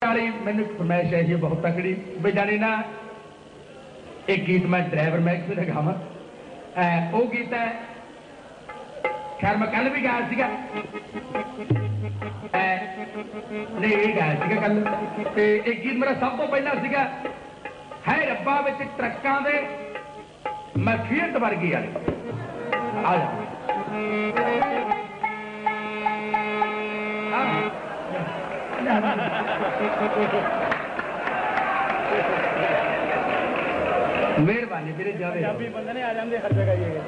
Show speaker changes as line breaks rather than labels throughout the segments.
वाली मैंने फरमाइश है जी बहुत तकड़ी भी जानी ना एक गीत मैं ड्राइवर महकमे ने गावा वो गीत है खैर मैं कल भी गाया सीगा नहीं ये गाया सीगा कल ते एक गीत मेरा सब तो पहला सीगा है रब्बा विच ट्रक्कां दे मैं फियट वर्गी आ जा मेहरबानी मेरे पंजाबी बंदे ने आ जाते हर जगह ये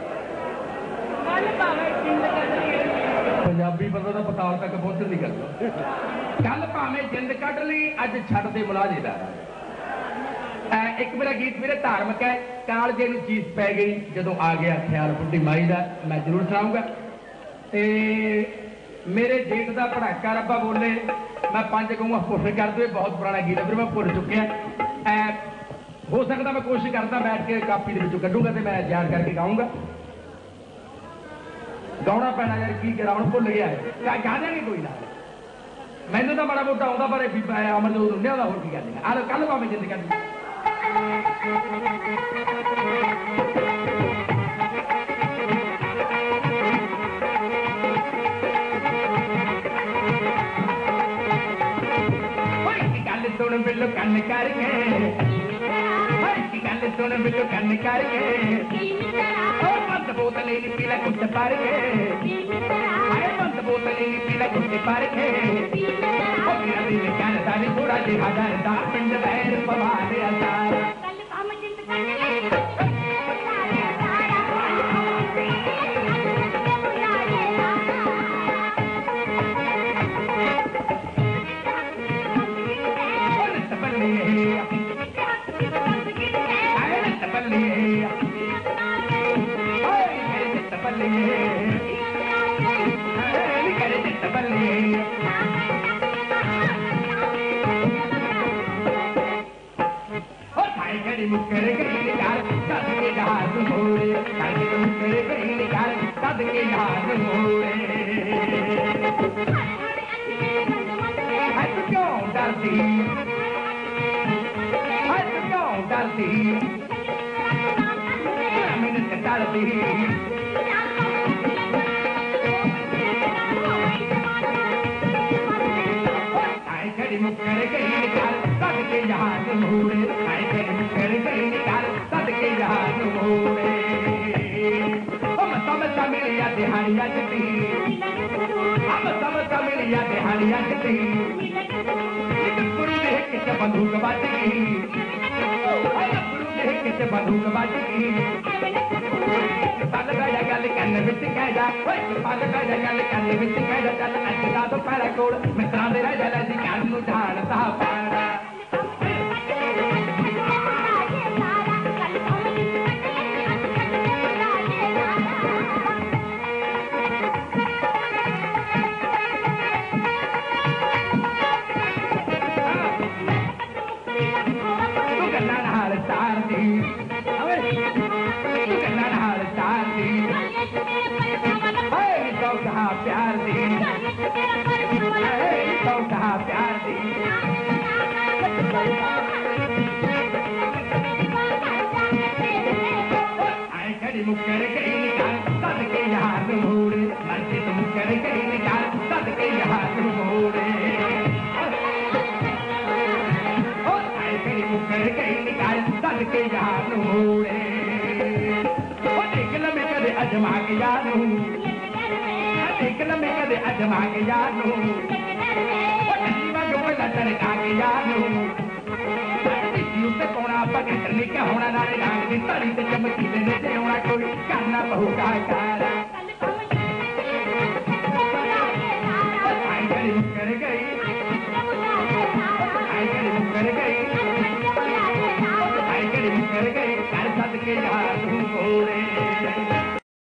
पंजाबी बंदा तो पताल तक पहुंचन नहीं करता कल भावें जिंद कट ली अज छड़ दे मुलाजेदार एक मेरा गीत मेरे धार्मिक है कालजे नूं चीज पै गई जदों आ गया ख्याल बुढ़ी माई का मैं जरूर सुनाऊंगा मेरे जेठ का पटाका रब्बा बोले मैं पंज कहूँगा भुल कर दे बहुत पुराना गीत है फिर मैं भुल चुकिया हो सकता मैं कोशिश करता बैठ के कापी के कढूंगा तो मैं याद करके गाऊंगा गाउना पैना यार की करा हूँ भुल गया है गा देंगे कोई ना मैनू तो बड़ा मोटा आता पर अमरजोत रुंडिया का होर की करनी आ कल भावें जिंद करनी सुन बिल्लो कन्न करके गल सुन बिल्लो कन्न करके बंद बोतल पीला कुछ पार के बंद बोतल पीला कुछ पार के कल सारी थोड़ा जिहा डरदा पिंड बैर पवार असार मुकर गई यार सद के जहाज मोड़े मुकर गई यार सद के जहाज मोड़े क्यों डरती क्यों डरती मिनट डरती मुकर गई यार सद के जहाज मोड़े मुकर गई यार सद के जहाज मोड़े हम समझ मिलिया दिहाड़िया जती हम समझ मिलिया दिहाड़िया जती गुरु देख के बंदूक बज गई गुरु देख के बंदूक बज गई पल गया गल कन्न विच कह जा पल गया गल कन्न विच कह जा चल अज दा तो पैरा कोल मित्रा दे रह जा जी कल नूं ढालदा पाड़ा प्यार दी तो कहा प्यार दी आए खड़ी मुकर गई निकाल सद के यार मोड़े मस्जिद मुकर गई निकाल सद के यार मोड़े आए खड़ी मुकर गई निकाल सद के यार मोड़े देख ल मैं कदे अजमा के यार लम्बे कदे अजमा के यारो तड़का के यारो कौना पकड़ लिखा होना नारे नाम की तड़ी से चमकी देने से होना कोई करना बहु का